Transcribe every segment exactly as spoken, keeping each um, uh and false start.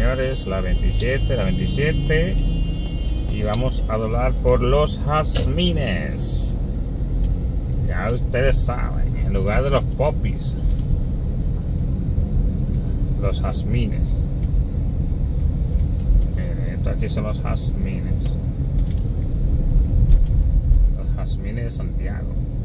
señores, la veintisiete, la veintisiete. Y vamos a doblar por los jazmines. Ya ustedes saben, en lugar de los popis, los jazmines. Miren, esto aquí son los jazmines. Los jazmines de Santiago.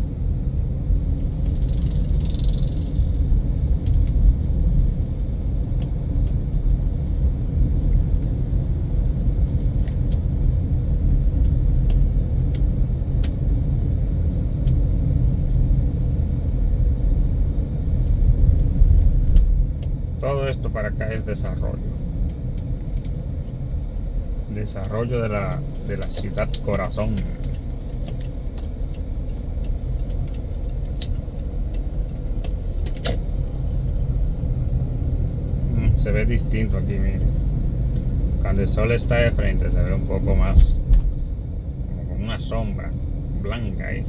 Todo esto para acá es desarrollo. Desarrollo de la, de la ciudad corazón. Se ve distinto aquí, miren. Cuando el sol está de frente se ve un poco más como con una sombra blanca ahí.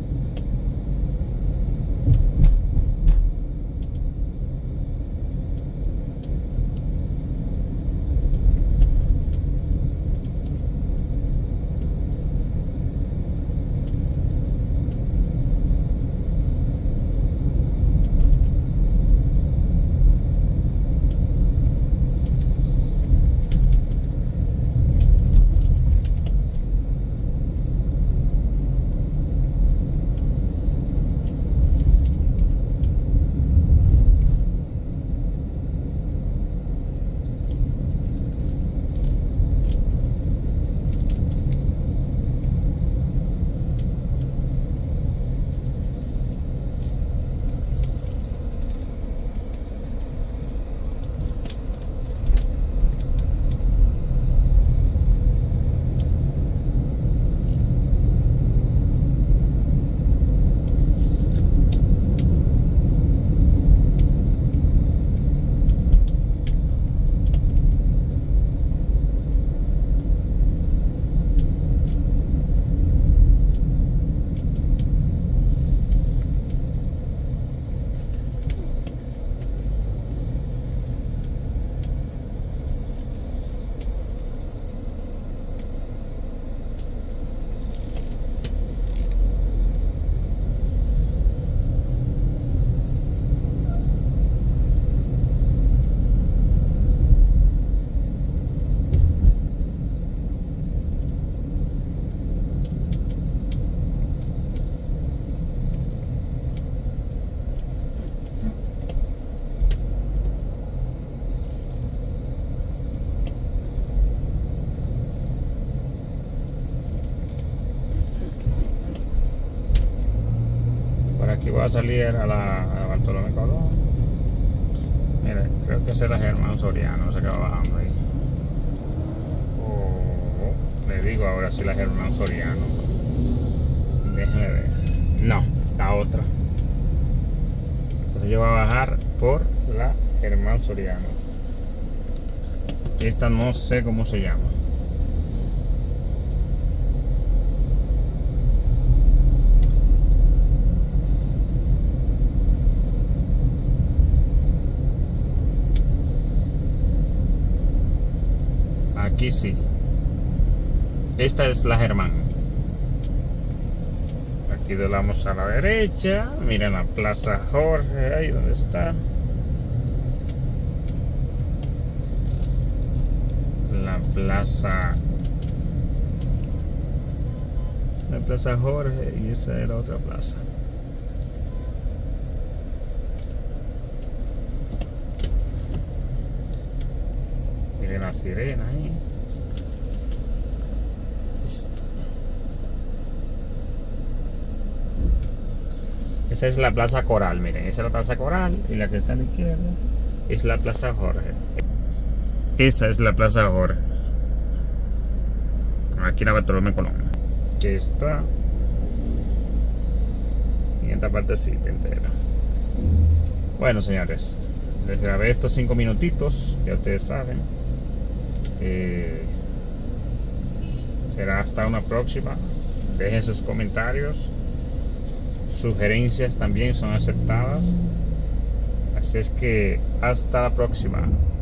Aquí voy a salir a la, a la Bartolomé Colón. Mira, creo que ese era Germán Soriano, se acaba bajando ahí. Oh, le digo ahora si la Germán Soriano. Déjenme ver. No, la otra. Entonces yo voy a bajar por la Germán Soriano. Esta no sé cómo se llama. Aquí sí. Esta es la Germán. Aquí doblamos a la derecha. Miren la Plaza Jorge. Ahí donde está. La Plaza. La Plaza Jorge. Y esa es la otra plaza. Miren la sirena ahí. Esa es la Plaza Coral, miren, esa es la Plaza Coral y la que está a la izquierda es la Plaza Jorge. Esa es la Plaza Jorge. Aquí la Bartolomé Colón. Aquí está. Y esta partecita entera. Bueno, señores, les grabé estos cinco minutitos, ya ustedes saben. Eh, será hasta una próxima. Dejen sus comentarios. Sugerencias también son aceptadas. Así es que hasta la próxima.